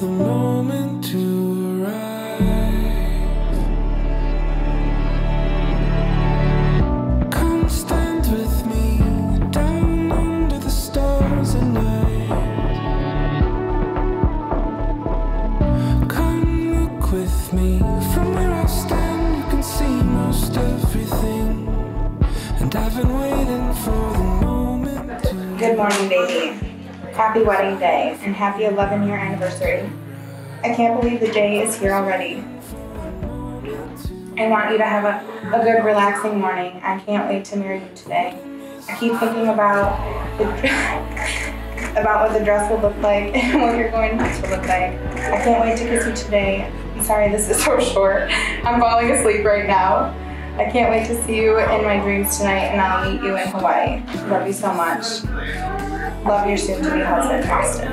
the moment to arise. Come stand with me down under the stars at night. Come look with me from where I stand. You can see most everything, and I've been waiting for the moment to. Good morning, baby. Happy wedding day and happy 11-year anniversary. I can't believe the day is here already. I want you to have a good, relaxing morning. I can't wait to marry you today. I keep thinking about what the dress will look like and what you're going to look like. I can't wait to kiss you today. I'm sorry this is so short. I'm falling asleep right now. I can't wait to see you in my dreams tonight, and I'll meet you in Hawaii. Love you so much. Love your soon-to-be husband, Austin.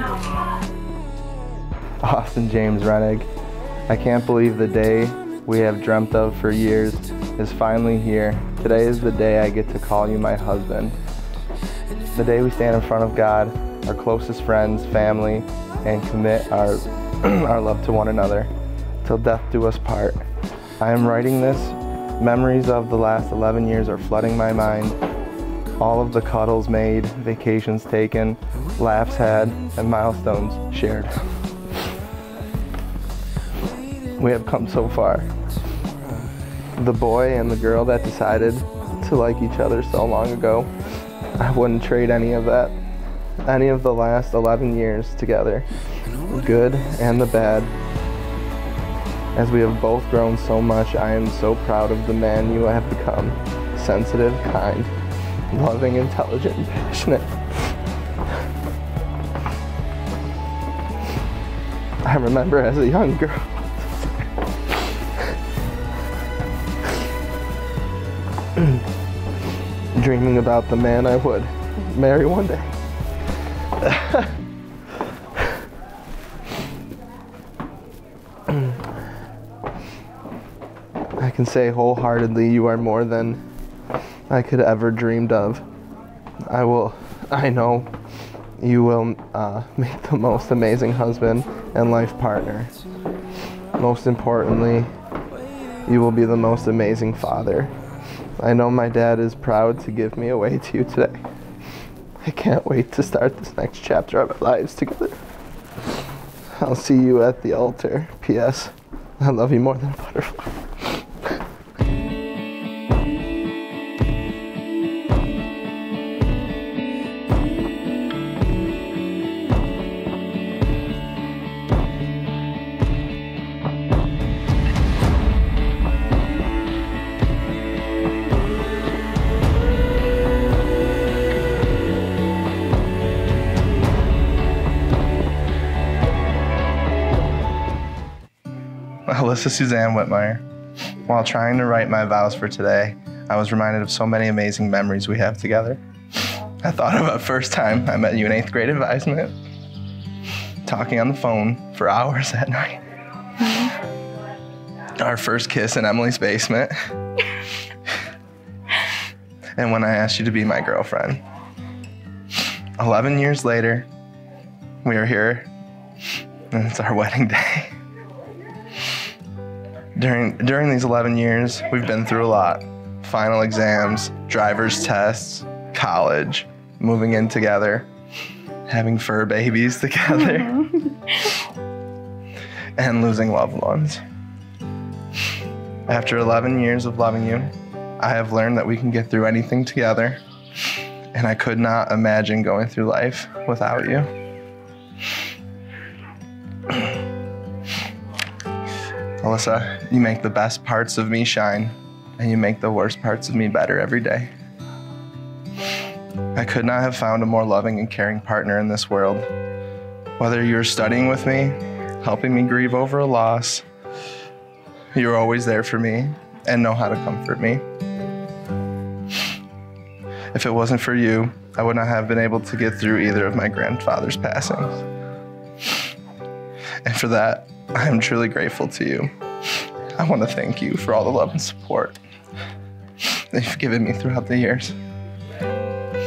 Austin James Rennig. I can't believe the day we have dreamt of for years is finally here. Today is the day I get to call you my husband. The day we stand in front of God, our closest friends, family, and commit our love to one another, till death do us part. I am writing this. Memories of the last 11 years are flooding my mind. All of the cuddles made, vacations taken, laughs had, and milestones shared. We have come so far. The boy and the girl that decided to like each other so long ago, I wouldn't trade any of that. Any of the last 11 years together, the good and the bad. As we have both grown so much, I am so proud of the man you have become. Sensitive, kind, loving, intelligent, and passionate. I remember as a young girl dreaming about the man I would marry one day. I can say wholeheartedly you are more than I could ever dreamed of. I know you will make the most amazing husband and life partner. Most importantly, you will be the most amazing father. I know my dad is proud to give me away to you today. I can't wait to start this next chapter of our lives together. I'll see you at the altar. P.S. I love you more than a butterfly. Alyssa Suzanne Whitmire. While trying to write my vows for today, I was reminded of so many amazing memories we have together. I thought of the first time I met you in 8th grade advisement, talking on the phone for hours at night. Our first kiss in Emily's basement. And when I asked you to be my girlfriend. 11 years later, we are here, and it's our wedding day. During these 11 years, we've been through a lot. Final exams, driver's tests, college, moving in together, having fur babies together, and losing loved ones. After 11 years of loving you, I have learned that we can get through anything together, and I could not imagine going through life without you. Alyssa, you make the best parts of me shine, and you make the worst parts of me better every day. I could not have found a more loving and caring partner in this world. Whether you're studying with me, helping me grieve over a loss, you're always there for me and know how to comfort me. If it wasn't for you, I would not have been able to get through either of my grandfather's passings. And for that, I am truly grateful to you. I want to thank you for all the love and support that you've given me throughout the years.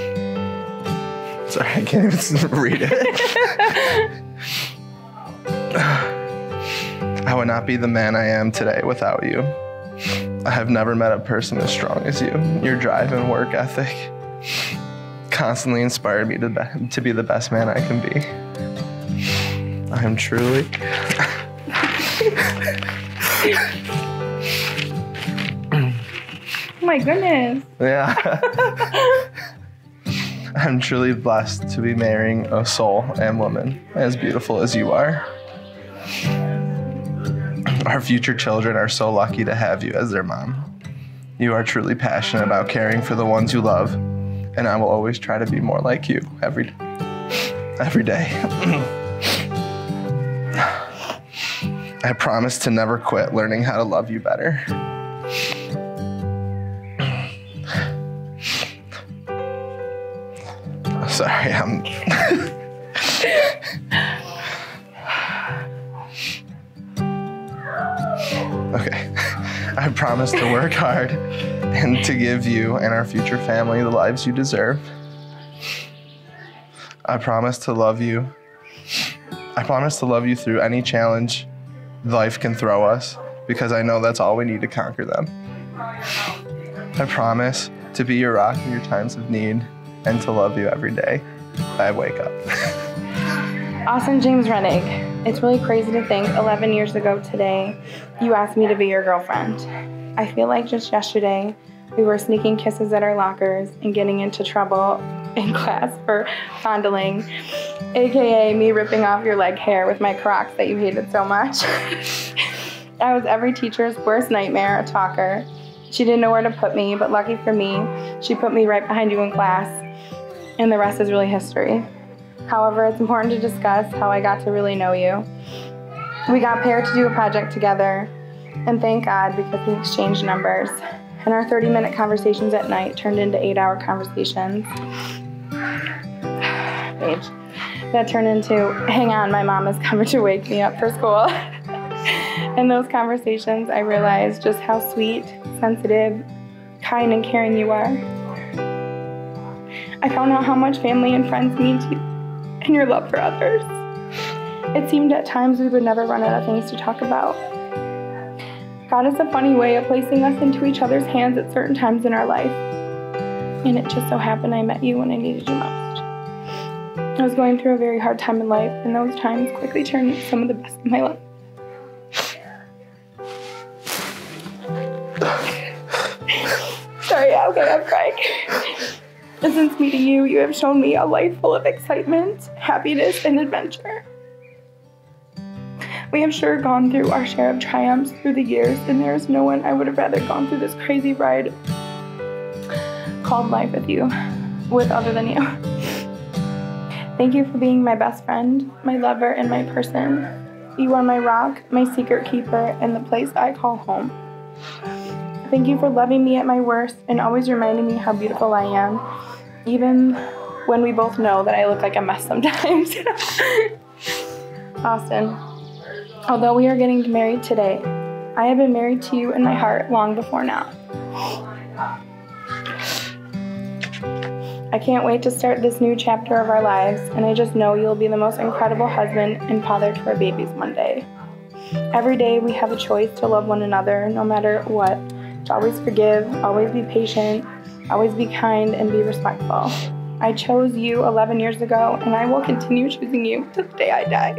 Sorry, I can't even read it. I would not be the man I am today without you. I have never met a person as strong as you. Your drive and work ethic constantly inspired me to be the best man I can be. I am truly... Oh my goodness. Yeah. I'm truly blessed to be marrying a soul and woman as beautiful as you are. Our future children are so lucky to have you as their mom. You are truly passionate about caring for the ones you love, and I will always try to be more like you every day. I promise to never quit learning how to love you better. Sorry, Okay. I promise to work hard and to give you and our future family the lives you deserve. I promise to love you. I promise to love you through any challenge life can throw us, because I know that's all we need to conquer them. I promise to be your rock in your times of need and to love you every day I wake up. Austin James Rennig, it's really crazy to think 11 years ago today, you asked me to be your girlfriend. I feel like just yesterday, we were sneaking kisses at our lockers and getting into trouble in class for fondling, AKA me ripping off your leg hair with my Crocs that you hated so much. I was every teacher's worst nightmare, a talker. She didn't know where to put me, but lucky for me, she put me right behind you in class, and the rest is really history. However, it's important to discuss how I got to really know you. We got paired to do a project together, and thank God, because we exchanged numbers. And our 30-minute conversations at night turned into 8-hour conversations. Paige. That turned into, hang on, my mom is coming to wake me up for school. In those conversations, I realized just how sweet, sensitive, kind, and caring you are. I found out how much family and friends mean to you and your love for others. It seemed at times we would never run out of things to talk about. God is a funny way of placing us into each other's hands at certain times in our life. And it just so happened I met you when I needed you most. I was going through a very hard time in life, and those times quickly turned into some of the best of my life. Sorry, okay, I'm crying. And since meeting you, you have shown me a life full of excitement, happiness, and adventure. We have sure gone through our share of triumphs through the years, and there is no one I would have rather gone through this crazy ride called life with other than you. Thank you for being my best friend, my lover, and my person. You are my rock, my secret keeper, and the place I call home. Thank you for loving me at my worst and always reminding me how beautiful I am, even when we both know that I look like a mess sometimes. Austin, although we are getting married today, I have been married to you in my heart long before now. I can't wait to start this new chapter of our lives, and I just know you'll be the most incredible husband and father to our babies one day. Every day we have a choice to love one another, no matter what, to always forgive, always be patient, always be kind, and be respectful. I chose you 11 years ago, and I will continue choosing you to the day I die.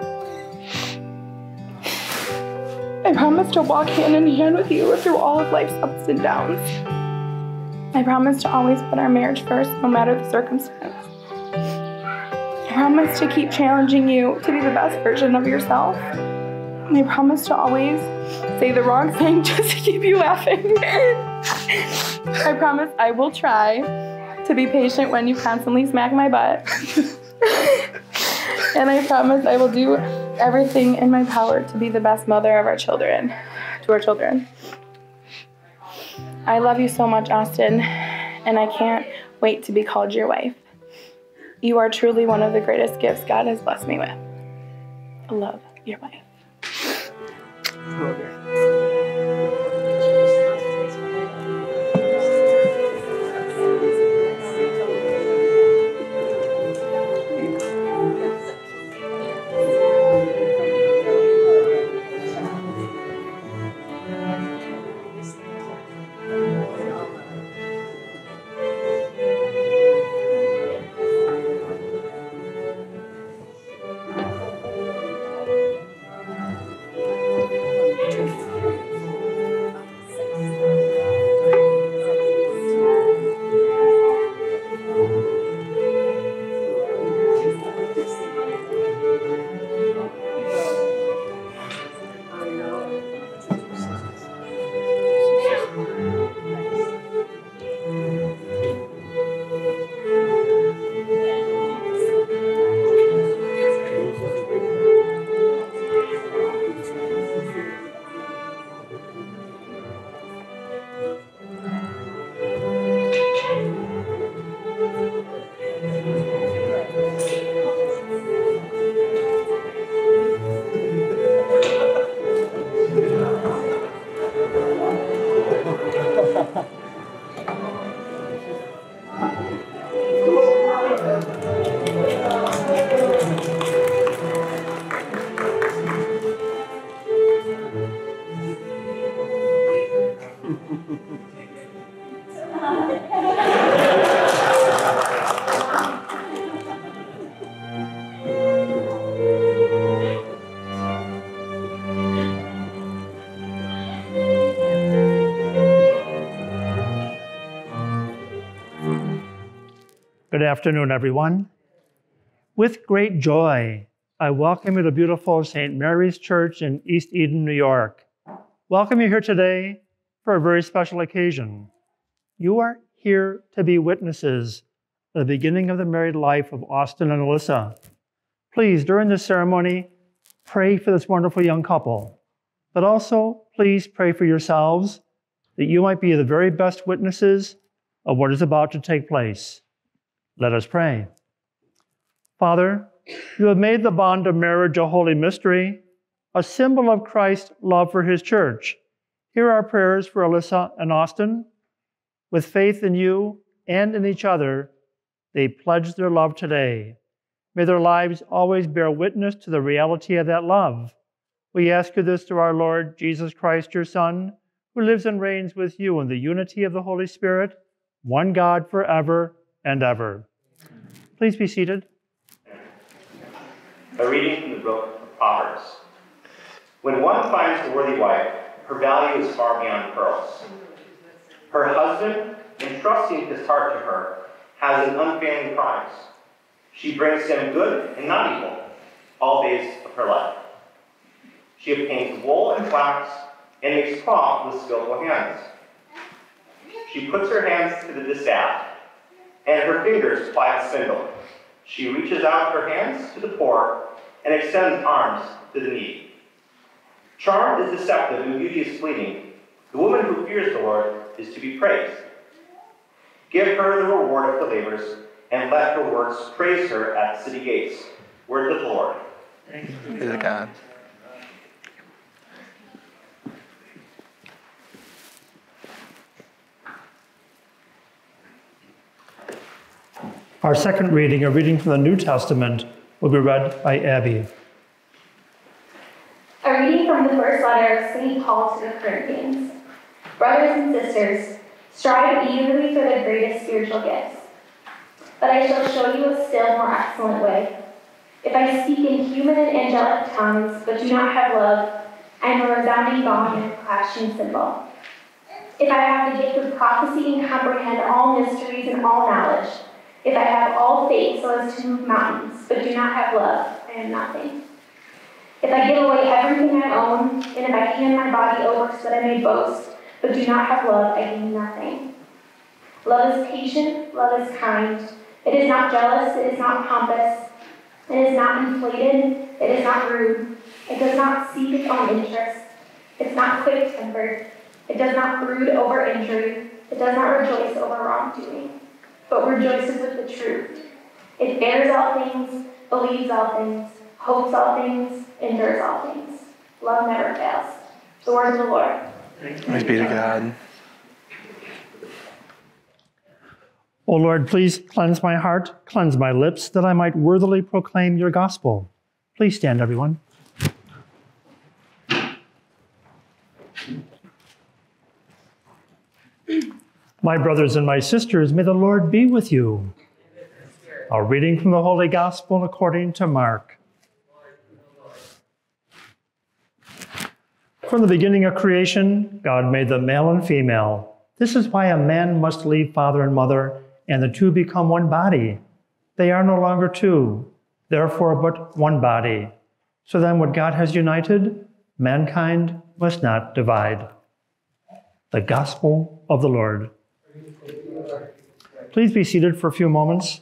I promise to walk hand in hand with you through all of life's ups and downs. I promise to always put our marriage first, no matter the circumstance. I promise to keep challenging you to be the best version of yourself. And I promise to always say the wrong thing just to keep you laughing. I promise I will try to be patient when you constantly smack my butt. And I promise I will do everything in my power to be the best mother of our children, to our children. I love you so much, Austin, and I can't wait to be called your wife. You are truly one of the greatest gifts God has blessed me with. I love your wife. Good afternoon, everyone. With great joy, I welcome you to beautiful St. Mary's Church in East Eden, New York. Welcome you here today for a very special occasion. You are here to be witnesses of the beginning of the married life of Austin and Alyssa. Please, during this ceremony, pray for this wonderful young couple, but also please pray for yourselves that you might be the very best witnesses of what is about to take place. Let us pray. Father, you have made the bond of marriage a holy mystery, a symbol of Christ's love for his church. Hear our prayers for Alyssa and Austin. With faith in you and in each other, they pledge their love today. May their lives always bear witness to the reality of that love. We ask you this through our Lord Jesus Christ, your Son, who lives and reigns with you in the unity of the Holy Spirit, one God forever and ever. Please be seated. A reading from the book of Proverbs. When one finds a worthy wife, her value is far beyond pearls. Her husband, entrusting his heart to her, has an unfailing prize. She brings him good and not evil all days of her life. She obtains wool and flax and makes cloth with skillful hands. She puts her hands to the distaff, and her fingers ply the spindle. She reaches out her hands to the poor and extends arms to the needy. Charm is deceptive and beauty is fleeting. The woman who fears the Lord is to be praised. Give her the reward of her labors, and let her works praise her at the city gates. Word of the Lord. Thanks be to God. Our second reading, a reading from the New Testament, will be read by Abby. A reading from the first letter of St. Paul to the Corinthians. Brothers and sisters, strive eagerly for the greatest spiritual gifts. But I shall show you a still more excellent way. If I speak in human and angelic tongues, but do not have love, I am a resounding gong and a clashing cymbal. If I have the gift of prophecy and comprehend all mysteries and all knowledge, if I have all faith so as to move mountains, but do not have love, I am nothing. If I give away everything I own, and if I hand my body over so that I may boast, but do not have love, I gain nothing. Love is patient, love is kind. It is not jealous, it is not pompous. It is not inflated, it is not rude. It does not seek its own interest. It's not quick-tempered. It does not brood over injury. It does not rejoice over wrongdoing, but rejoices with the truth. It bears all things, believes all things, hopes all things, endures all things. Love never fails. The word of the Lord. Thanks be to God. O Lord, please cleanse my heart, cleanse my lips, that I might worthily proclaim your gospel. Please stand, everyone. My brothers and my sisters, may the Lord be with you. A reading from the Holy Gospel according to Mark. From the beginning of creation, God made them male and female. This is why a man must leave father and mother, and the two become one body. They are no longer two, therefore but one body. So then what God has united, mankind must not divide. The Gospel of the Lord. Please be seated for a few moments.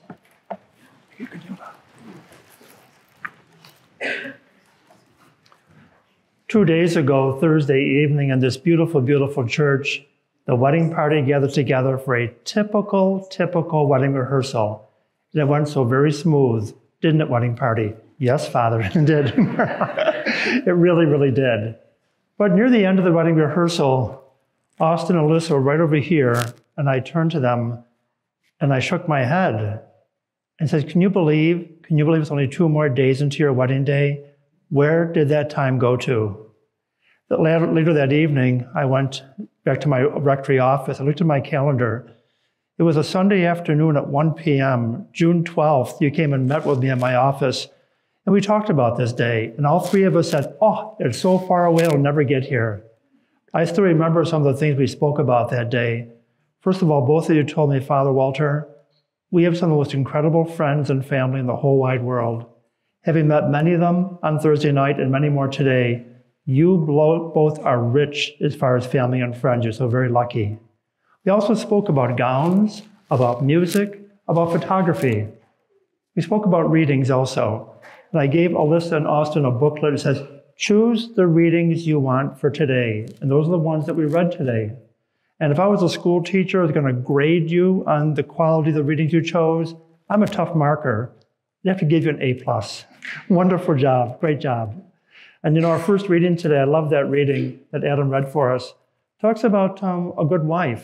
2 days ago, Thursday evening, in this beautiful, beautiful church, the wedding party gathered together for a typical wedding rehearsal. And it went so very smooth, didn't it, wedding party? Yes, Father, it did. It really, really did. But near the end of the wedding rehearsal, Austin and Alyssa were right over here, and I turned to them, and I shook my head and said, can you believe it's only 2 more days into your wedding day? Where did that time go to? Later that evening, I went back to my rectory office. I looked at my calendar. It was a Sunday afternoon at 1 p.m., June 12th. You came and met with me in my office, and we talked about this day. And all 3 of us said, oh, it's so far away, it'll never get here. I still remember some of the things we spoke about that day. First of all, both of you told me, Father Walter, We have some of the most incredible friends and family in the whole wide world. Having met many of them on Thursday night and many more today, you both are rich as far as family and friends. You're so very lucky. We also spoke about gowns, about music, about photography. We spoke about readings also. And I gave Alyssa and Austin a booklet that says, choose the readings you want for today. And those are the ones that we read today. And if I was a school teacher, I was going to grade you on the quality of the readings you chose. I'm a tough marker. I'd have to give you an A+. Wonderful job. Great job. And our first reading today, I love that reading that Adam read for us, talks about a good wife,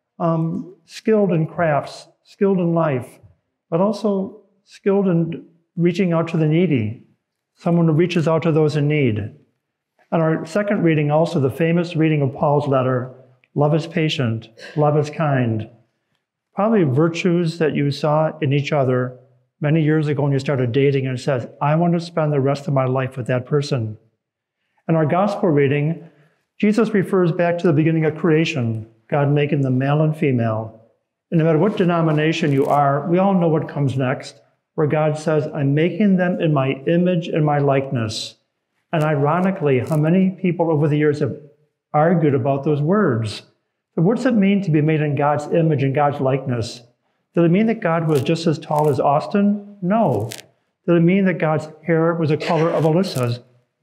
skilled in crafts, skilled in life, but also skilled in reaching out to the needy, someone who reaches out to those in need. And our second reading also, the famous reading of Paul's letter, love is patient, love is kind. Probably virtues that you saw in each other many years ago when you started dating and says, I want to spend the rest of my life with that person. In our gospel reading, Jesus refers back to the beginning of creation, God making them male and female. And no matter what denomination you are, we all know what comes next, where God says, I'm making them in my image and my likeness. And ironically, how many people over the years have argued about those words? But what does it mean to be made in God's image and God's likeness? Did it mean that God was just as tall as Austin? No. Did it mean that God's hair was the color of Alyssa's?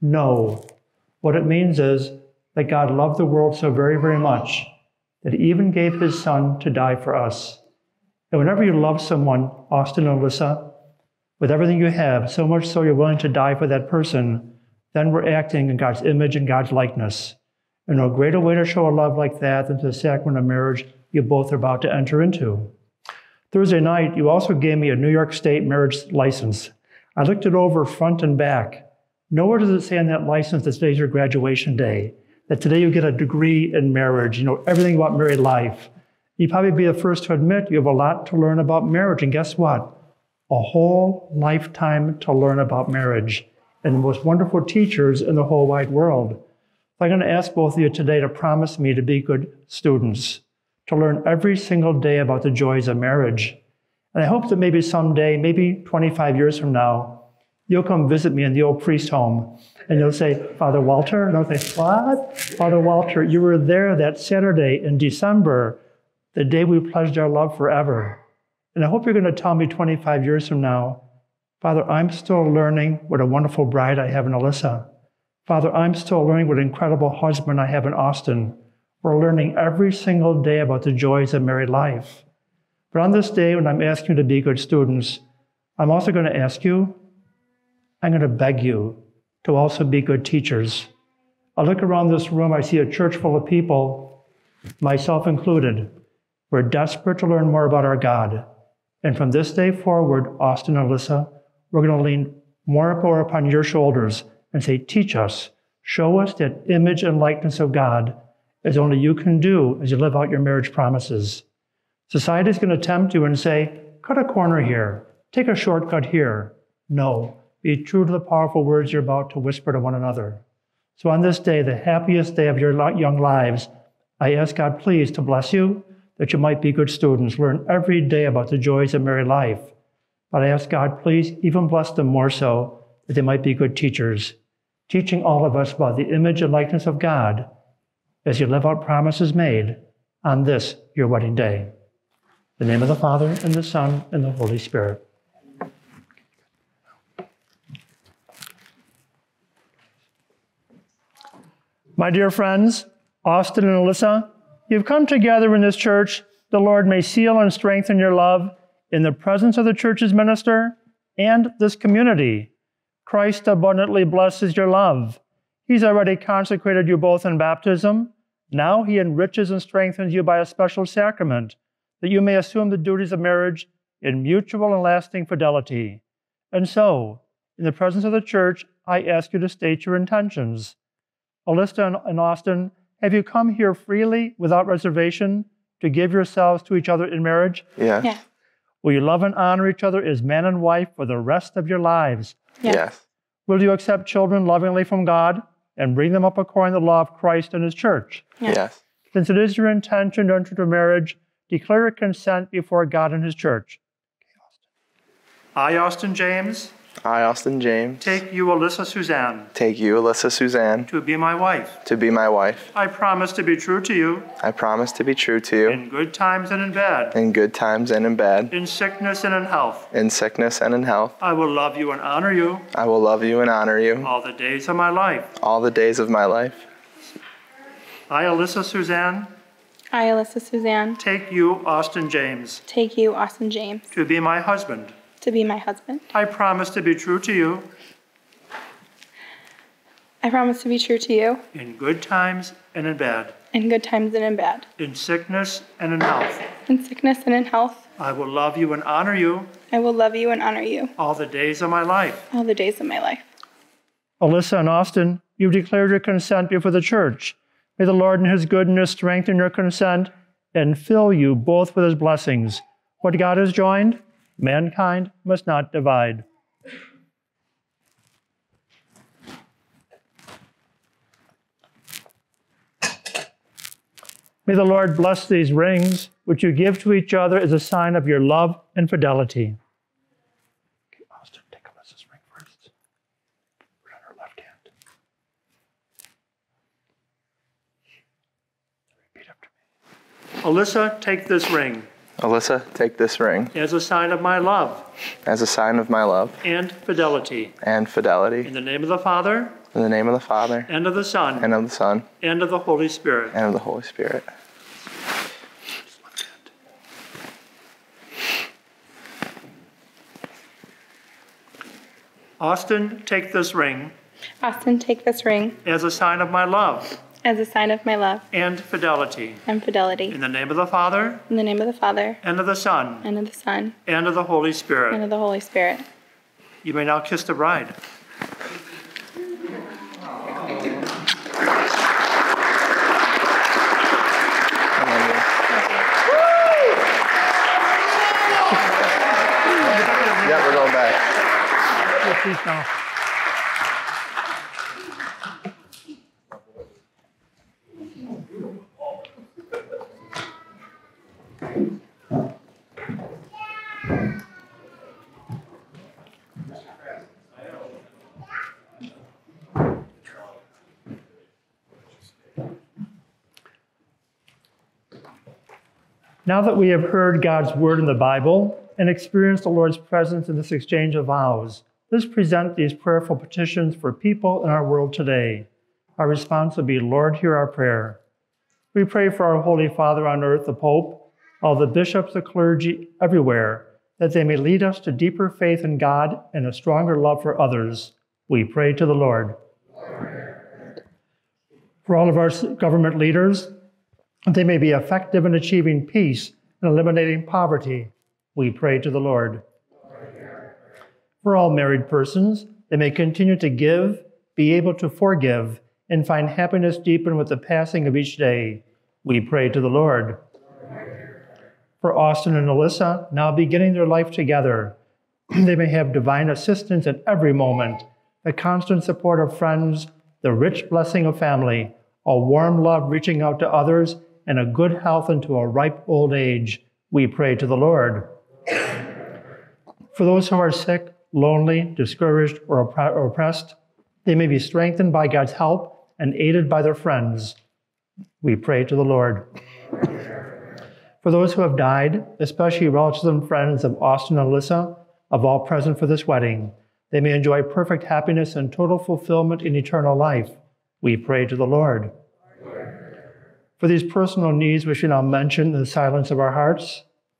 No. What it means is that God loved the world so very, very much that he even gave his son to die for us. And whenever you love someone, Austin and Alyssa, with everything you have, so much so you're willing to die for that person, then we're acting in God's image and God's likeness. And no greater way to show a love like that than to the sacrament of marriage you both are about to enter into. Thursday night, you also gave me a New York State marriage license. I looked it over front and back. Nowhere does it say on that license that today's your graduation day, that today you get a degree in marriage, everything about married life. You'd probably be the first to admit you have a lot to learn about marriage. And guess what? A whole lifetime to learn about marriage and the most wonderful teachers in the whole wide world. So I'm going to ask both of you today to promise me to be good students, to learn every single day about the joys of marriage. And I hope that maybe someday, maybe 25 years from now, you'll come visit me in the old priest home and you'll say, Father Walter, and I'll say, what? Father Walter, you were there that Saturday in December, the day we pledged our love forever. And I hope you're going to tell me 25 years from now, Father, I'm still learning what a wonderful bride I have in Alyssa. Father, I'm still learning what an incredible husband I have in Austin. We're learning every single day about the joys of married life. But on this day, when I'm asking you to be good students, I'm also going to ask you, I'm going to beg you to also be good teachers. I look around this room, I see a church full of people, myself included. We're desperate to learn more about our God. And from this day forward, Austin and Alyssa, we're going to lean more and more upon your shoulders and say, teach us, show us that image and likeness of God as only you can do as you live out your marriage promises. Society is going to tempt you and say, cut a corner here, take a shortcut here. No, be true to the powerful words you're about to whisper to one another. So on this day, the happiest day of your young lives, I ask God, please, to bless you, that you might be good students, learn every day about the joys of married life. But I ask God, please, even bless them more so, that they might be good teachers, teaching all of us about the image and likeness of God as you live out promises made on this, your wedding day. In the name of the Father, and the Son, and the Holy Spirit. My dear friends, Austin and Alyssa, you've come together in this church. The Lord may seal and strengthen your love in the presence of the church's minister and this community. Christ abundantly blesses your love. He's already consecrated you both in baptism. Now he enriches and strengthens you by a special sacrament, that you may assume the duties of marriage in mutual and lasting fidelity. And so, in the presence of the church, I ask you to state your intentions. Alyssa and Austin, have you come here freely, without reservation, to give yourselves to each other in marriage? Yes. Yeah. Will you love and honor each other as man and wife for the rest of your lives? Yes. Will you accept children lovingly from God and bring them up according to the law of Christ and his church? Yes. Since it is your intention to enter into marriage, declare your consent before God and his church. I, Austin James, I, Austin James, take you, Alyssa Suzanne, take you, Alyssa Suzanne, to be my wife. to be my wife. I promise to be true to you I promise to be true to you in good times and in bad, in good times and in bad, in sickness and in health. in sickness and in health. I will love you and honor you I will love you and honor you all the days of my life. all the days of my life. I, Alyssa Suzanne, I, Alyssa Suzanne, take you, Austin James, take you, Austin James, to be my husband. to be my husband. I promise to be true to you I promise to be true to you in good times and in bad, in good times and in bad, in sickness and in health. in sickness and in health. I will love you and honor you I will love you and honor you all the days of my life. all the days of my life. Alyssa and Austin, you've declared your consent before the church. May the Lord in his goodness strengthen your consent and fill you both with his blessings. What God has joined, mankind must not divide. May the Lord bless these rings, which you give to each other as a sign of your love and fidelity. Okay, Austin, take Alyssa's ring first. Put it on her left hand. Repeat after me. Alyssa, take this ring Alyssa, take this ring as a sign of my love as a sign of my love and fidelity. and fidelity. In the name of the Father, In the name of the Father, and of the Son, and of the Son, and of the Holy Spirit. and of the Holy Spirit. Austin, take this ring Austin, take this ring as a sign of my love as a sign of my love and fidelity. and fidelity. In the name of the Father, In the name of the Father, and of the Son, and of the Son, and of the Holy and Spirit. of the Holy Spirit. You may now kiss the bride. Yeah, we're going back. Yeah, please now. Now that we have heard God's word in the Bible and experienced the Lord's presence in this exchange of vows, let's present these prayerful petitions for people in our world today. Our response will be, Lord, hear our prayer. We pray for our Holy Father on earth, the Pope, all the bishops, the clergy, everywhere, that they may lead us to deeper faith in God and a stronger love for others. We pray to the Lord. For all of our government leaders, that they may be effective in achieving peace and eliminating poverty. We pray to the Lord. For all married persons, they may continue to give, be able to forgive, and find happiness deepened with the passing of each day. We pray to the Lord. For Austin and Alyssa, now beginning their life together, they may have divine assistance at every moment, the constant support of friends, the rich blessing of family, a warm love reaching out to others, and a good health into a ripe old age. We pray to the Lord. For those who are sick, lonely, discouraged, or oppressed, they may be strengthened by God's help and aided by their friends. We pray to the Lord. For those who have died, especially relatives and friends of Austin and Alyssa, of all present for this wedding, they may enjoy perfect happiness and total fulfillment in eternal life. We pray to the Lord. For these personal needs, we should now mention in the silence of our hearts.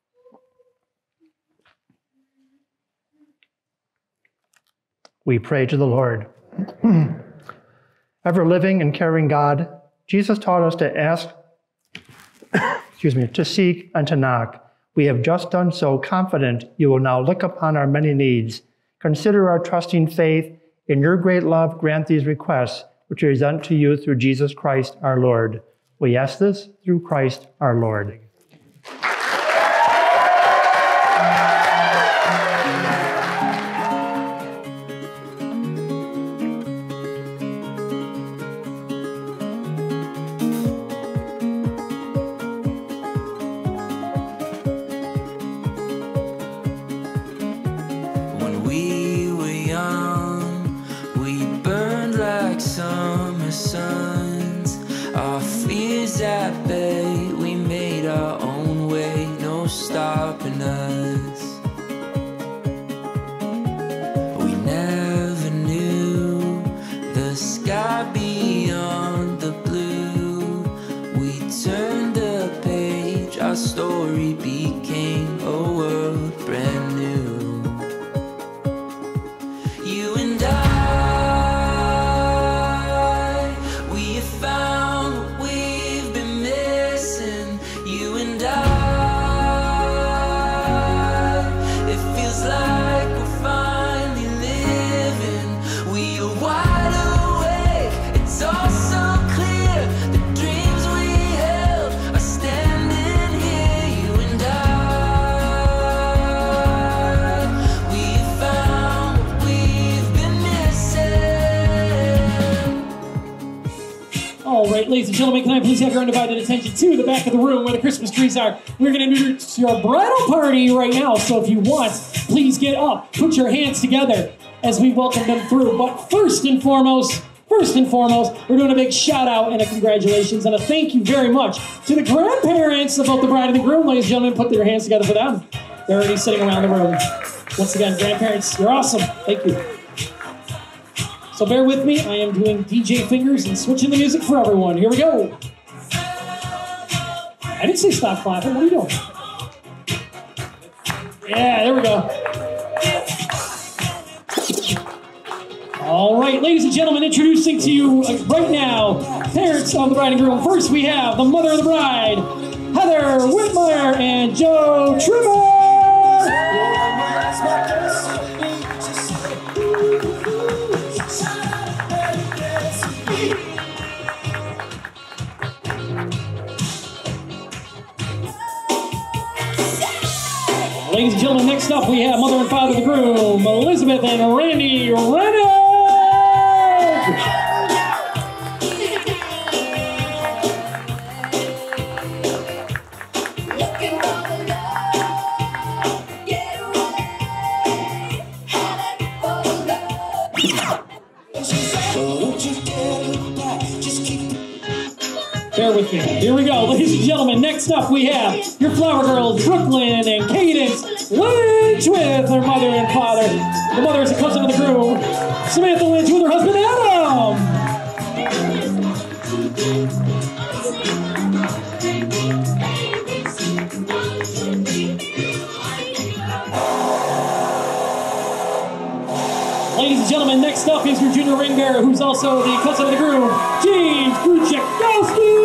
We pray to the Lord. Ever living and caring God, Jesus taught us to ask, to seek and to knock. We have just done so, confident you will now look upon our many needs. Consider our trusting faith. In your great love, grant these requests, which we present to you through Jesus Christ our Lord. We ask this through Christ our Lord. ladies and gentlemen, can I please have your undivided attention to the back of the room where the Christmas trees are? We're going to introduce your bridal party right now, so if you want, please get up, put your hands together as we welcome them through. But first and foremost, we're doing a big shout out and a congratulations and a thank you very much to the grandparents of both the bride and the groom. Ladies and gentlemen, put their hands together for them. They're already sitting around the room. Once again, grandparents, you're awesome. Thank you. So bear with me, I am doing DJ fingers and switching the music for everyone. Here we go. I didn't say stop clapping, what are you doing? Yeah, there we go. All right, ladies and gentlemen, introducing to you right now, parents of the bride and groom. First we have the mother of the bride, Heather Whitmire and Joe Trimmer. Ladies and gentlemen, next up we have mother and father of the groom, Elizabeth and Randy Rennick. Bear with me. Here we go, ladies and gentlemen. Next up, we have your flower girls, Brooklyn and Cadence Lynch with their mother and father. The mother is a cousin of the groom, Samantha Lynch with her husband, Adam. Ladies and gentlemen, next up is your junior ring bearer, who's also the cousin of the groom, James Gruchakowski.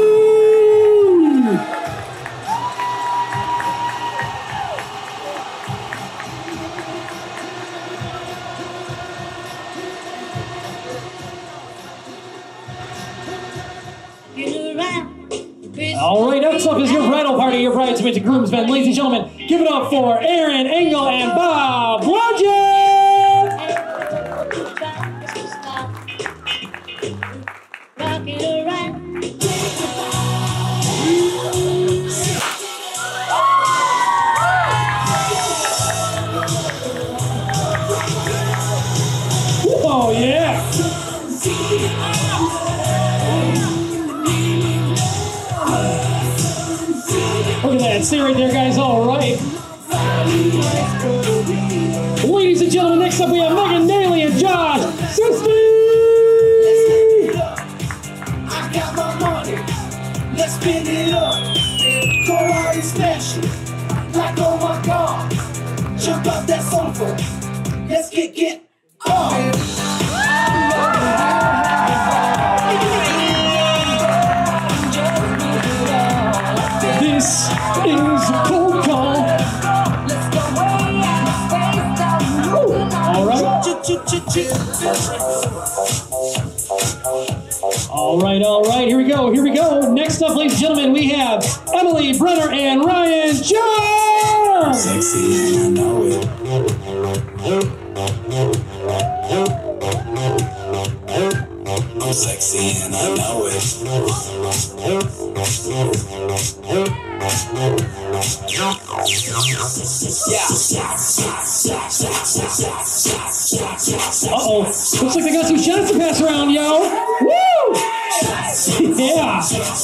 All right, next up is your bridal party, your bridesmaids and groomsmen. Ladies and gentlemen, give it up for Aaron Engel and Bob Blodgett. Oh, yeah. Look at that. Stay right there, guys. All right. Ladies and gentlemen, next up we have Megan Daly and Josh Sisti. I got my money. Let's spin it up. Go out and smash it. Like, oh my God. Jump off that sofa. Let's get on. This is a cold call. All right. All right. Here we go. Next up, ladies and gentlemen, we have Emily Brenner and Ryan Jones. Sexy and I know it. I'm sexy and I know it. Uh-oh. Looks like they got some shots to pass around, yo. Woo! Yeah.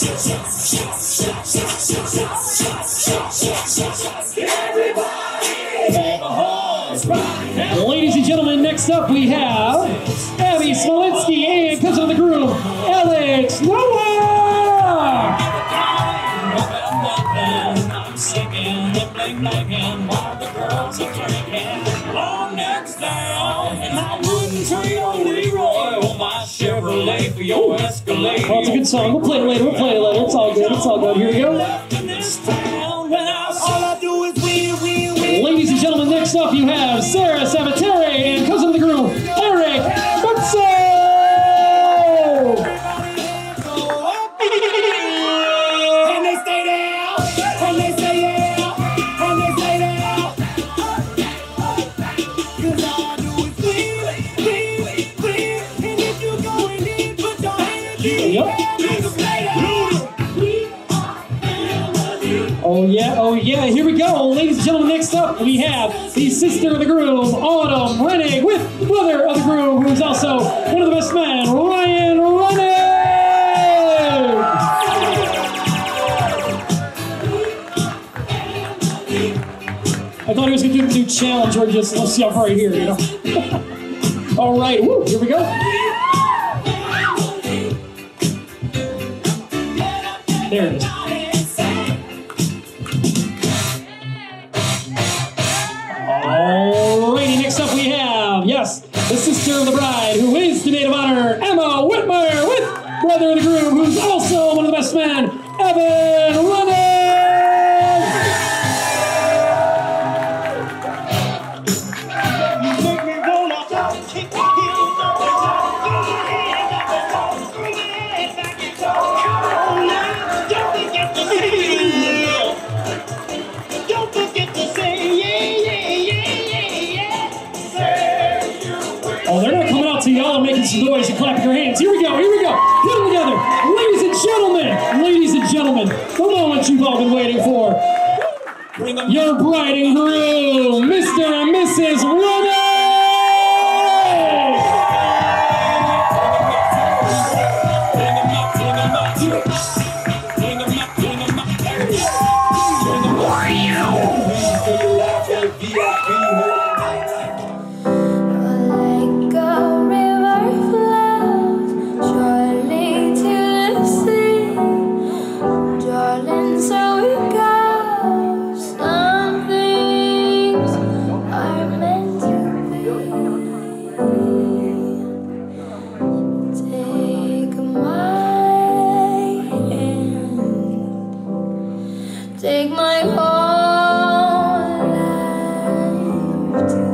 Ladies and gentlemen, next up we have Abby Smolinski and cousin of the groom, Alex Noah. I'm singing and bling while the girls are drinking. Long necks down, and I wouldn't trade on Leroy or my Chevrolet for your Escalade. Oh, it's a good song. We'll play it later. It's all good. Here we go. Ladies and gentlemen, next up you have Sarah Sabateri and cousin of the groom, Eric Butso. And they stay there, and they say yeah, and they say there. 'Cause all I do is clean. And if you're going in, put your hands in. Yep. here we go. Ladies and gentlemen, next up we have the sister of the groom, Autumn Rennig, with the brother of the groom, who is also one of the best men, Ryan Rennig. I thought he was going to do the new challenge where just, let's see how far here, you know. All right, woo, here we go. There it is. Alrighty, next up we have, yes, the sister of the bride, who is the maid of honor, Emma Whitmire, with brother of the groom, who's also one of the best men, Evan Rennig. Oh, they're not coming out to y'all and making some noise and clapping your hands. Here we go, here we go. Put them together. Ladies and gentlemen, the moment you've all been waiting for. Your bride and groom, Mr. and Mrs. Rennig. Take my whole life to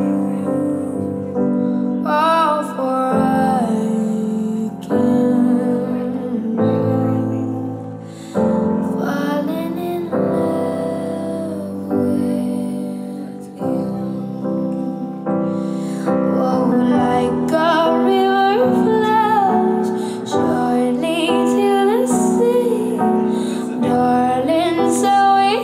all for I can falling in love with you. Oh, like a river flows surely to the sea, darling, so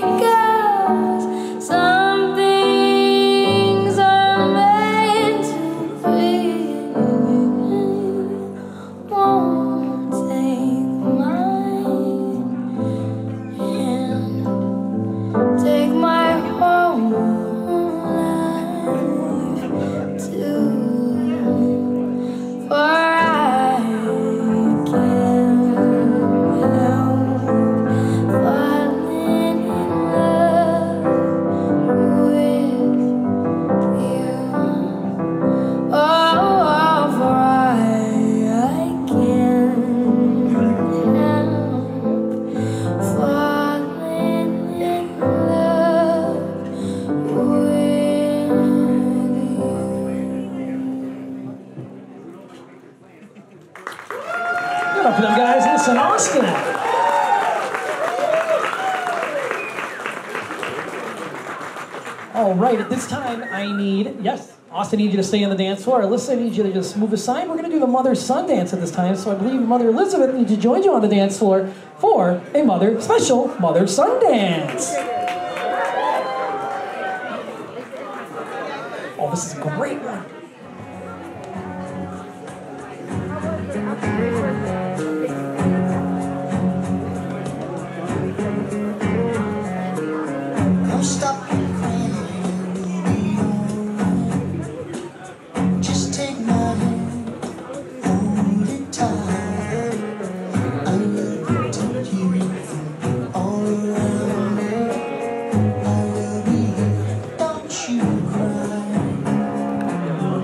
For them guys, Alyssa and Austin. All right, at this time, I need, yes, Austin, I need you to stay on the dance floor. Alyssa, I need you to just move aside. We're going to do the mother-son dance at this time, so I believe Mother Elizabeth needs to join you on the dance floor for a special mother-son dance. Oh, this is a great one. Don't stop crying. Just take my hand, hold it tight. I will protect you all around me. I will be here, don't you cry.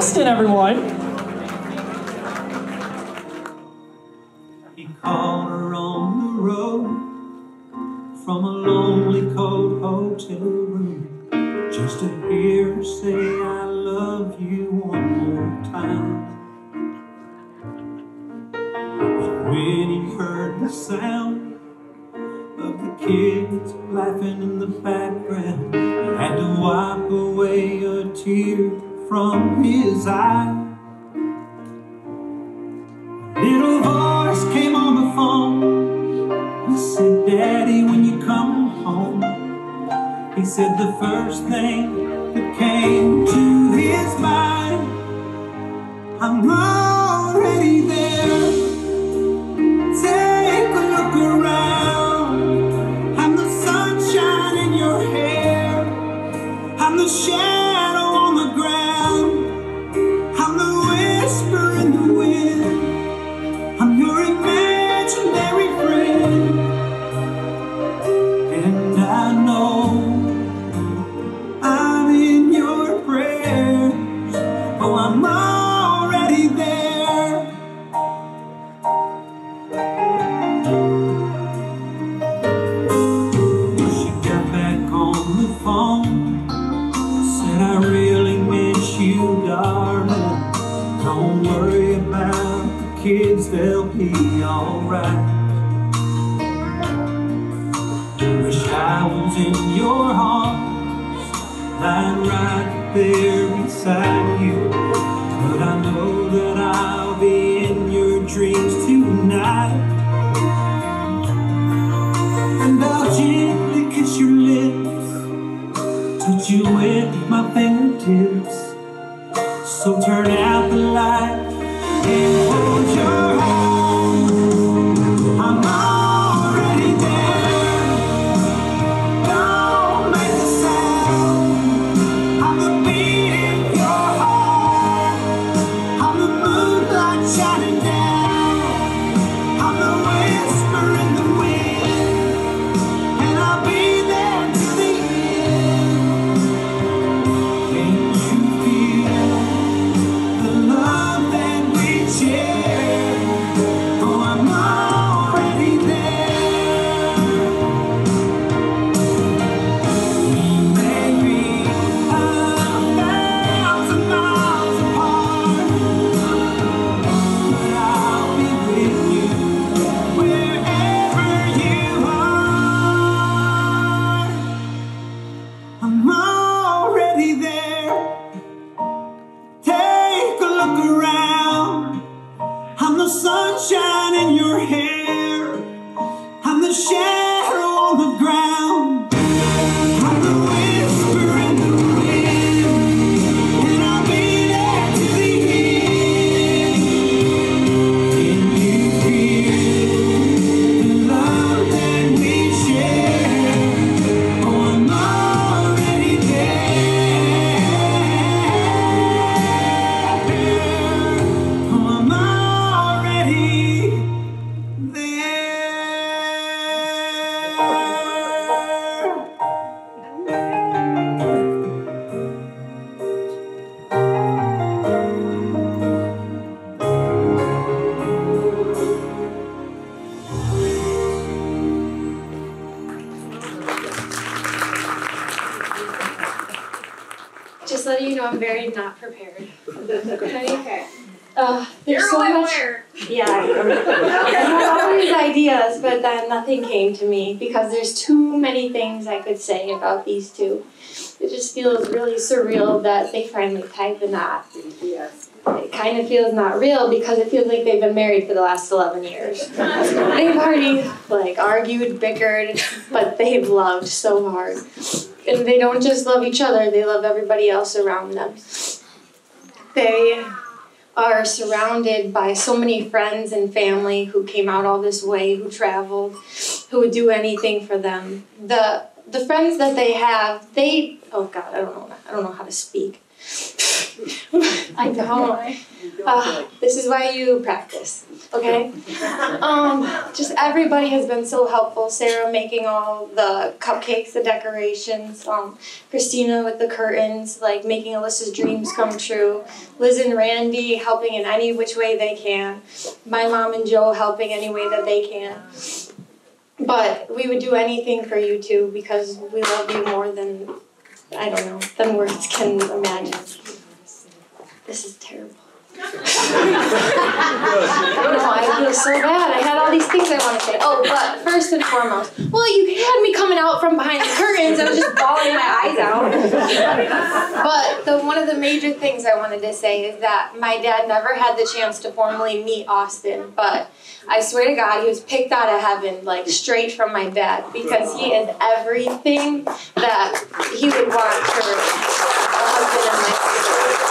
Austin, everyone. He called her on the road from a lonely, cold hotel room just to hear her say, I love you one more time. And when he heard the sound of the kids laughing in the background, he had to wipe away a tear from his eye. A little voice came on the phone. He said, Daddy, when you come home, he said the first thing that came to his mind, I'm already there. Take a look around. I'm the sunshine in your hair. I'm the shadow on the ground. I'm the whisper in the wind. I'm your imaginary friend. And I know I'm in your prayers. Oh, I'm already there. She got back on the phone, said, I really miss you, darling. Don't worry about the kids, they'll be alright. Wish I was in your arms, lying right there beside you. But I know that I'll be in your dreams tonight. And I'll gently kiss your lips, touch you with my fingertips. So turn out the light and hold your hand. I'm already there. Don't make a sound. I'm the beat in your heart. I'm the moonlight shining down. I'm the whisper in the wind. And I'll be there to the end. Can't you feel the love that we share? Oh, I'm already there. We may be 1,000 miles apart, but I'll be with you wherever you are. I'm already there. Take a look around. I'm the sunshine in your hair. I'm the shadow on the ground. I'm the whisper in the wind. And I'll be there to the end. Can you feel the love that we share? Oh, I'm already there. Oh, I'm already there. Just letting you know I'm very not prepared. Okay. There's so much. Yeah, I have all these ideas, but then nothing came to me because there's too many things I could say about these two. It just feels really surreal that they finally tied the knot. Yes. It kind of feels not real because it feels like they've been married for the last 11 years. They've already argued, bickered, but they've loved so hard. And they don't just love each other, they love everybody else around them. They are surrounded by so many friends and family who came out all this way, who traveled, who would do anything for them. The friends that they have, oh God, I don't know how to speak. I don't. This is why you practice, okay? Just everybody has been so helpful. Sarah making all the cupcakes, the decorations. Christina with the curtains, like making Alyssa's dreams come true. Liz and Randy helping in any which way they can. My mom and Joe helping any way that they can. But we would do anything for you two because we love you more than, I don't know, than words can imagine. This is terrible. I feel so bad. I had all these things I want to say. Oh, but first and foremost, well, you had me coming out from behind the curtains. I was just bawling my eyes out. But one of the major things I wanted to say is that my dad never had the chance to formally meet Austin, but I swear to God, he was picked out of heaven, like straight from my dad, because he is everything that he would want for a husband and my sister.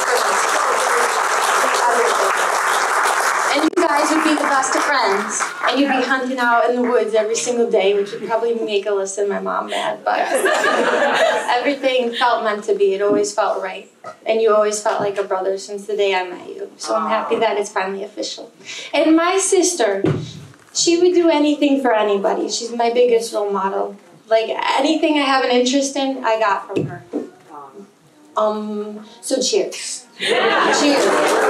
And you guys would be the best of friends, and you'd be hunting out in the woods every single day, which would probably make Alyssa and my mom mad, but everything felt meant to be. It always felt right, and you always felt like a brother since the day I met you, so I'm happy that it's finally official. And my sister, she would do anything for anybody. She's my biggest role model. Like, anything I have an interest in, I got from her. So cheers. Cheers.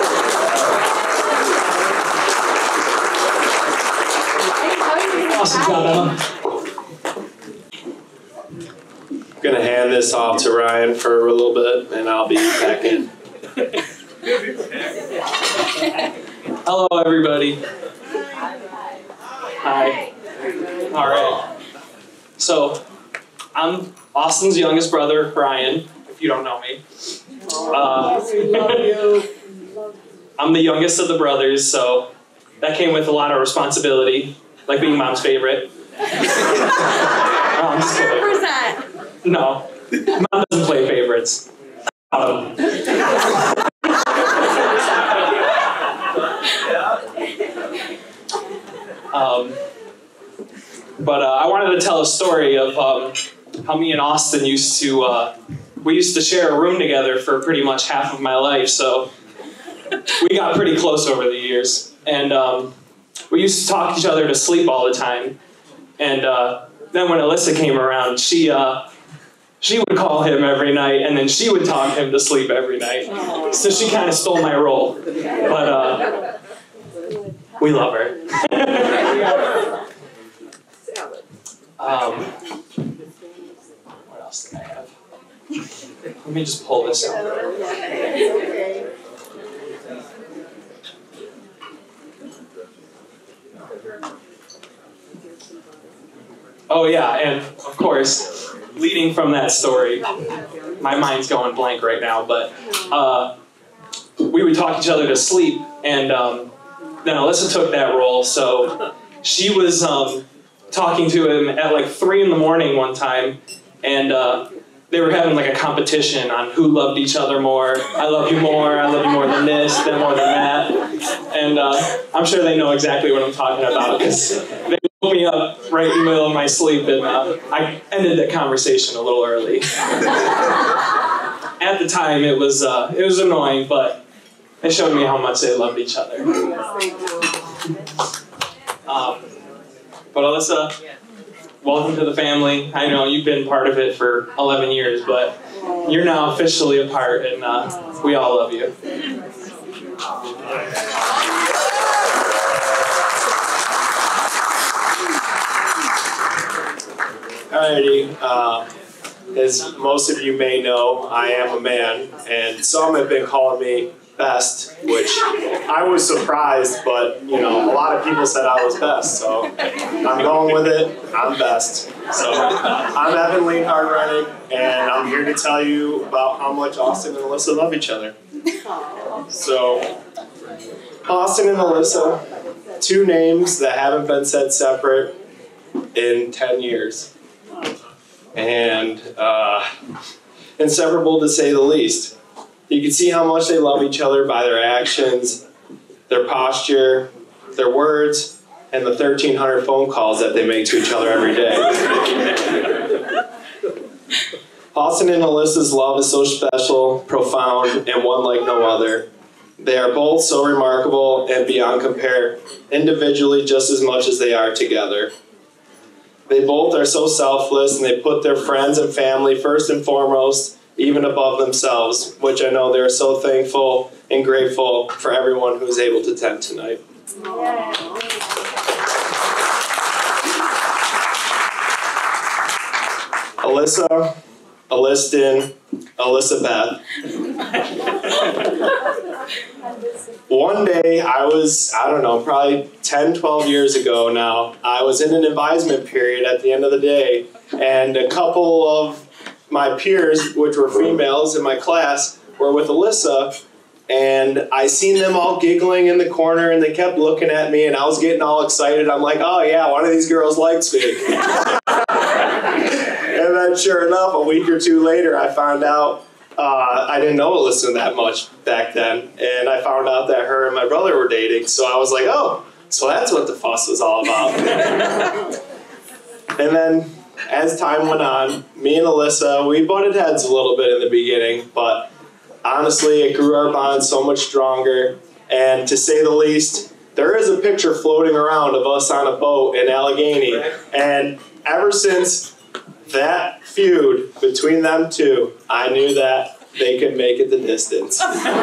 Awesome job, Emma. I'm going to hand this off to Ryan for a little bit, and I'll be back in. Hello, everybody. Hi. All right. So, I'm Austin's youngest brother, Ryan, if you don't know me. I'm the youngest of the brothers, so that came with a lot of responsibility. Like being mom's favorite. I'm just kidding. 100%. No, mom doesn't play favorites. But I wanted to tell a story of how me and Austin used to share a room together for pretty much half of my life. So we got pretty close over the years, and we used to talk each other to sleep all the time. And then when Alyssa came around, she would call him every night, and then she would talk him to sleep every night. So she kind of stole my role. But we love her. What else did I have? Let me just pull this out. Oh yeah, and of course, leading from that story, my mind's going blank right now, but we would talk each other to sleep, and then Alyssa took that role, so she was talking to him at like 3 in the morning one time, and they were having like a competition on who loved each other more. I love you more than this, then more than that. And I'm sure they know exactly what I'm talking about, because they woke me up right in the middle of my sleep, and I ended that conversation a little early. At the time, it was annoying, but it showed me how much they loved each other. But Alyssa, welcome to the family. I know you've been part of it for 11 years, but you're now officially a part, and we all love you. Alrighty, as most of you may know, I am a man, and some have been calling me best, which I was surprised, but you know, a lot of people said I was best, so I'm going with it. I'm best. So I'm Evan Leonhard-Renning, and I'm here to tell you about how much Austin and Alyssa love each other. So, Austin and Alyssa, 2 names that haven't been said separate in 10 years. And inseparable to say the least. You can see how much they love each other by their actions, their posture, their words, and the 1,300 phone calls that they make to each other every day. Austin and Alyssa's love is so special, profound, and one like no other. They are both so remarkable and beyond compare, individually just as much as they are together. They both are so selfless, and they put their friends and family first and foremost, even above themselves, which I know they're so thankful and grateful for everyone who is able to attend tonight. Alyssa, Alyssa, Elizabeth. One day, I don't know, probably 10, 12 years ago now, I was in an advisement period at the end of the day, and a couple of my peers, which were females in my class, were with Alyssa, and I seen them all giggling in the corner, and they kept looking at me, and I was getting all excited. I'm like, oh yeah, one of these girls likes me. And then sure enough, a week or two later, I found out, I didn't know Alyssa that much back then, and I found out that her and my brother were dating, so I was like, oh, so that's what the fuss was all about. And then, as time went on, me and Alyssa, we butted heads a little bit in the beginning, but honestly, it grew our bond so much stronger, and to say the least, there is a picture floating around of us on a boat in Allegheny, and ever since that feud between them two, I knew that they could make it the distance.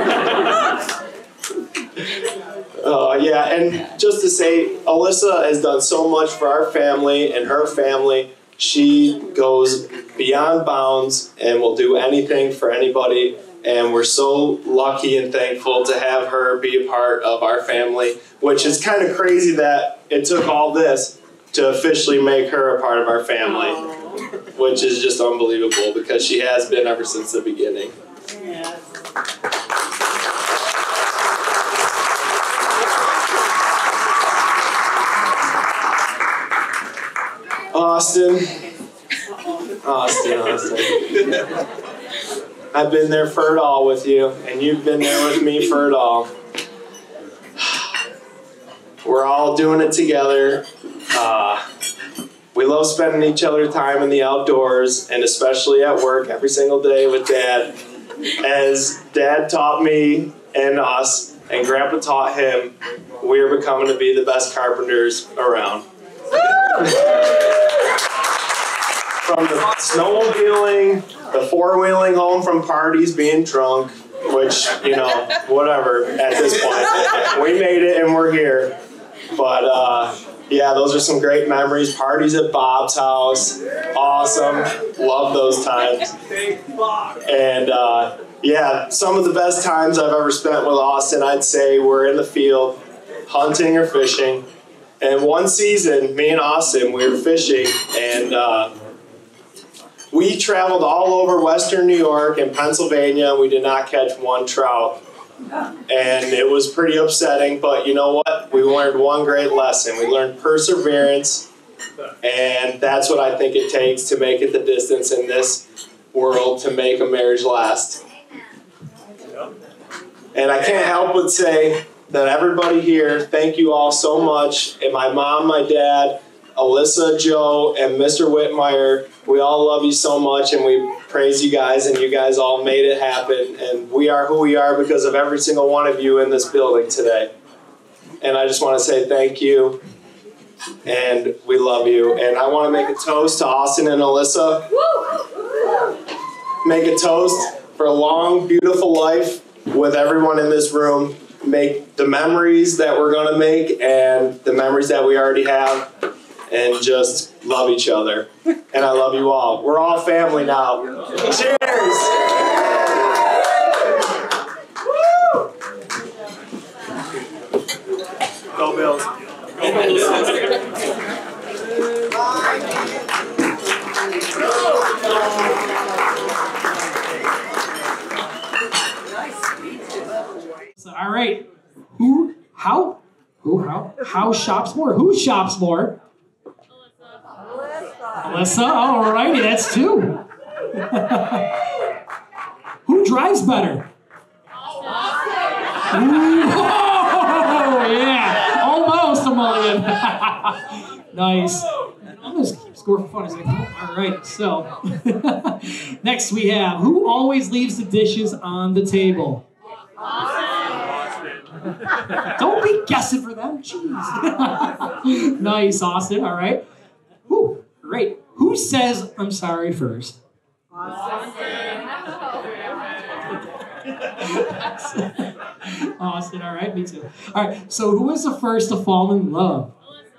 Yeah, and just to say, Alyssa has done so much for our family and her family. She goes beyond bounds and will do anything for anybody, and we're so lucky and thankful to have her be a part of our family, which is kind of crazy that it took all this to officially make her a part of our family. Which is just unbelievable because she has been ever since the beginning. Yes. Austin. I've been there for it all with you, and you've been there with me for it all. We're all doing it together. We love spending each other's time in the outdoors, and especially at work every single day with Dad. As Dad taught me and us, and Grandpa taught him, we are becoming to be the best carpenters around. From the snowmobiling, the four-wheeling home from parties, being drunk, which, you know, whatever at this point. We made it and we're here. But, yeah, those are some great memories. Parties at Bob's house. Awesome. Love those times. And, yeah, some of the best times I've ever spent with Austin, I'd say, were in the field, hunting or fishing. And one season, me and Austin, we were fishing, and we traveled all over Western New York and Pennsylvania, and we did not catch one trout. And it was pretty upsetting, but you know what? We learned one great lesson. We learned perseverance, and that's what I think it takes to make it the distance in this world to make a marriage last. And I can't help but say that everybody here, thank you all so much. And my mom, my dad, Alyssa, Joe, and Mr. Whitmire, we all love you so much, and we praise you guys, and you guys all made it happen. And we are who we are because of every single one of you in this building today. And I just want to say thank you, and we love you. And I want to make a toast to Austin and Alyssa. Make a toast for a long, beautiful life with everyone in this room. Make the memories that we're going to make and the memories that we already have, and just love each other. And I love you all. We're all family now. Cheers! Go Bills. Go Bills. All right. How shops more? Who shops more? Alyssa. All righty, that's two. Who drives better? Oh, yeah. Almost a million. Nice. I'm going to score for fun. It's like, oh, all right. So, next we have, who always leaves the dishes on the table? Don't be guessing for them. Jeez. Nice, Austin. All right. Ooh, great. Who says I'm sorry first? Austin, all right, me too. All right, so who was the first to fall in love?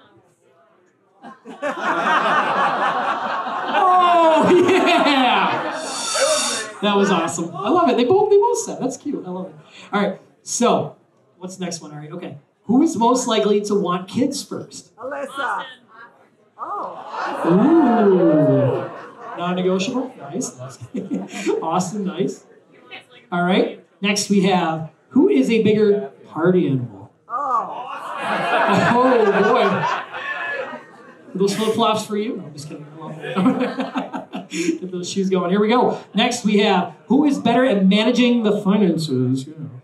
Oh, yeah! That was awesome. I love it. They both said. That's cute. I love it. All right, so what's the next one? All right, okay. Who is most likely to want kids first? Alyssa. Oh. Ooh. Non-negotiable? Nice. Awesome, nice. All right, next we have, who is a bigger party animal? Oh boy. Are those flip-flops for you? No, I'm just kidding. Get those shoes going. Here we go. Next we have, who is better at managing the finances?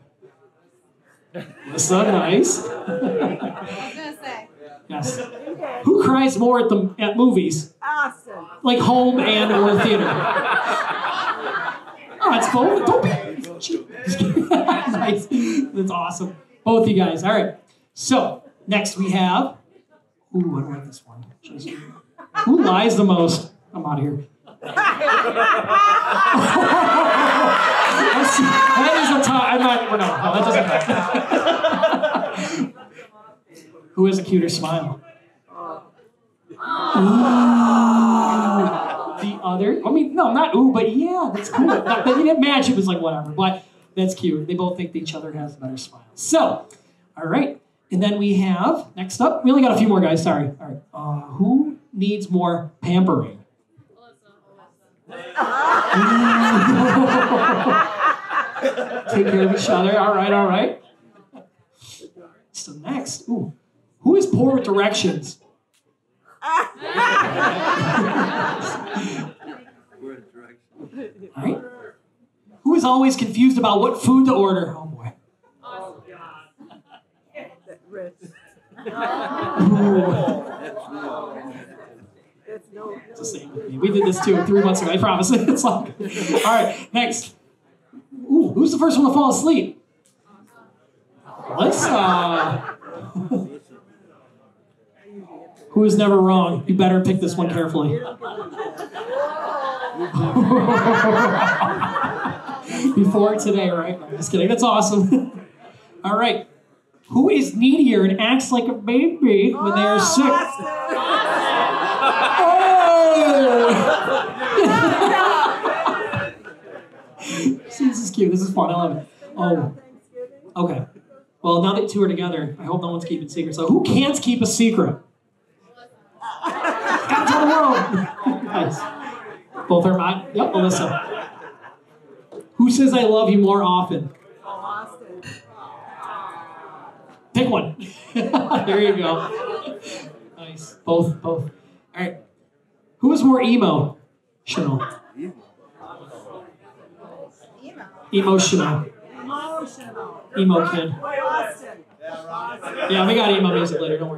Alyssa, nice. I was gonna say. Yes. Who cries more at movies? Austin. Like home and or theater? Oh, it's both. Don't be. Nice. That's awesome. Both you guys. All right. So next we have. Ooh, I don't like this one. Who lies the most? I'm out of here. That is a tie. I'm not. No, that doesn't matter. Who has a cuter smile? Ooh. The other? I mean, no, not ooh, but yeah, that's cool. They didn't match. It was like whatever, but that's cute. They both think each other has a better smile. So, all right. And then we have, next up, we only got a few more guys, sorry. All right. Who needs more pampering? Take care of each other. All right, all right. So next, ooh, who is poor with directions? All right. Who is always confused about what food to order? Oh boy. It's the same. We did this too 3 months ago. I promise. It's like, all right. Next. Ooh, who's the first one to fall asleep? Alyssa. Who is never wrong? You better pick this one carefully. Before today, right? No, I'm just kidding. That's awesome. All right. Who is needier and acts like a baby when they are sick? See, this is cute. This is fun. I love it. Oh. Okay. Well, now that two are together, I hope no one's keeping secrets. So who can't keep a secret? Gotta tell the world. Nice. Both are mine. Yep, Alyssa. Who says I love you more often? Austin. Pick one. There you go. Nice. Both. All right. Who is more emo? Emotional. Emo kid. Yeah, we got emo music later. Don't worry.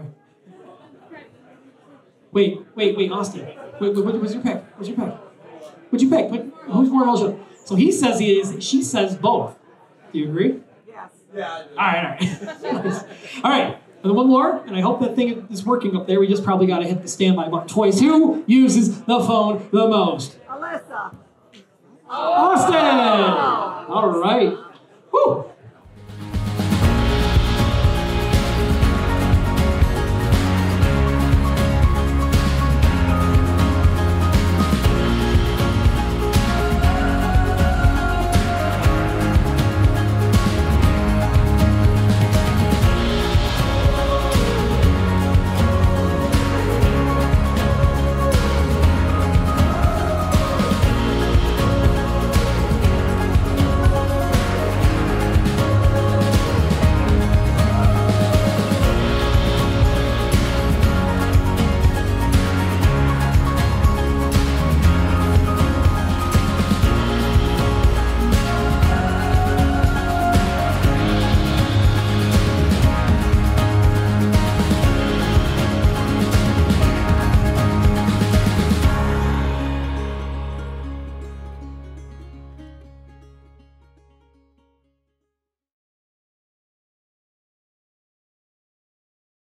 Wait, Austin. What's your pick? What'd you pick? Who's more emotional? So he says he is. She says both. Do you agree? Yes. Yeah. All right. All right. And one more, and I hope that thing is working up there. We just probably got to hit the standby button twice. Who uses the phone the most? Alyssa. Austin. All right.